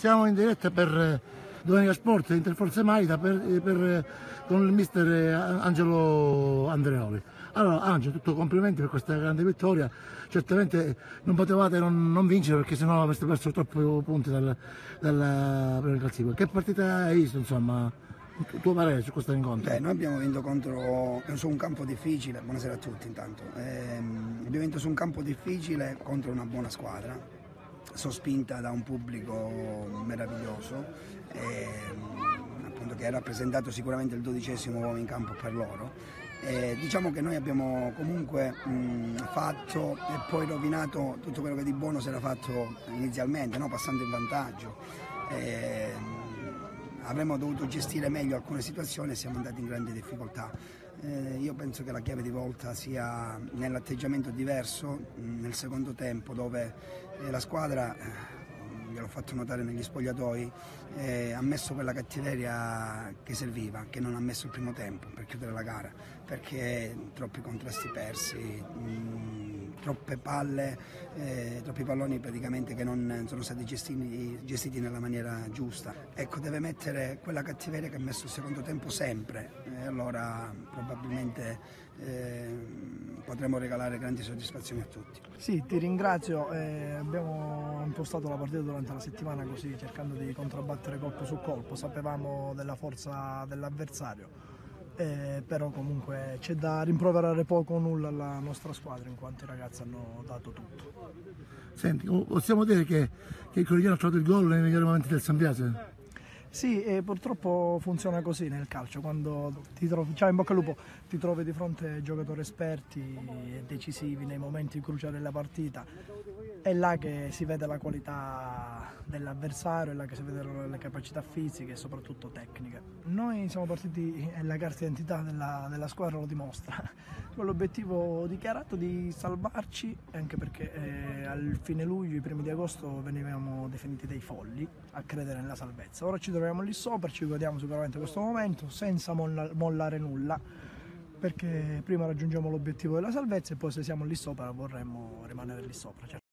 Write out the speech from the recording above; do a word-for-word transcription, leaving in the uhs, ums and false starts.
siamo in diretta per Domenica Sport Interforze Marita per, per, con il mister Angelo Andreoli. Allora Angelo, tutto complimenti per questa grande vittoria, certamente non potevate non, non vincere perché sennò avreste perso troppi punti dal, dalla prima classifica. Che partita hai visto, insomma, il tuo parere su questo incontro? Beh, noi abbiamo vinto contro, su un campo difficile, buonasera a tutti intanto, ehm, abbiamo vinto su un campo difficile contro una buona squadra, sospinta da un pubblico meraviglioso, ehm, appunto, che ha rappresentato sicuramente il dodicesimo uomo in campo per loro. Eh, diciamo che noi abbiamo comunque mh, fatto e poi rovinato tutto quello che di buono si era fatto inizialmente, no? Passando in vantaggio. Eh, avremmo dovuto gestire meglio alcune situazioni e siamo andati in grande difficoltà. Eh, io penso che la chiave di volta sia nell'atteggiamento diverso mh, nel secondo tempo, dove eh, la squadra, gliel'ho fatto notare negli spogliatoi, eh, ha messo quella cattiveria che serviva, che non ha messo il primo tempo per chiudere la gara, perché troppi contrasti persi, mh, troppe palle, eh, troppi palloni praticamente che non sono stati gestiti, gestiti nella maniera giusta. Ecco, deve mettere quella cattiveria che ha messo il secondo tempo sempre, e allora probabilmente eh, potremo regalare grandi soddisfazioni a tutti. Sì, ti ringrazio, eh, abbiamo impostato la partita durante la settimana così, cercando di controbattere colpo su colpo, sapevamo della forza dell'avversario. Eh, però comunque c'è da rimproverare poco o nulla alla nostra squadra, in quanto i ragazzi hanno dato tutto. Senti, possiamo dire che, che il Corigliano ha trovato il gol nei migliori momenti del San Biase? Sì, e purtroppo funziona così nel calcio, quando ti trovi, ciao in bocca al lupo, ti trovi di fronte a giocatori esperti e decisivi nei momenti cruciali della partita, è là che si vede la qualità dell'avversario, è là che si vedono le capacità fisiche e soprattutto tecniche. Noi siamo partiti e la carta d'identità della, della squadra lo dimostra, con l'obiettivo dichiarato di salvarci, anche perché eh, al fine luglio, i primi di agosto venivamo definiti dei folli a credere nella salvezza. Ora ci troviamo lì sopra, ci godiamo sicuramente questo momento senza molla, mollare nulla, perché prima raggiungiamo l'obiettivo della salvezza e poi se siamo lì sopra vorremmo rimanere lì sopra.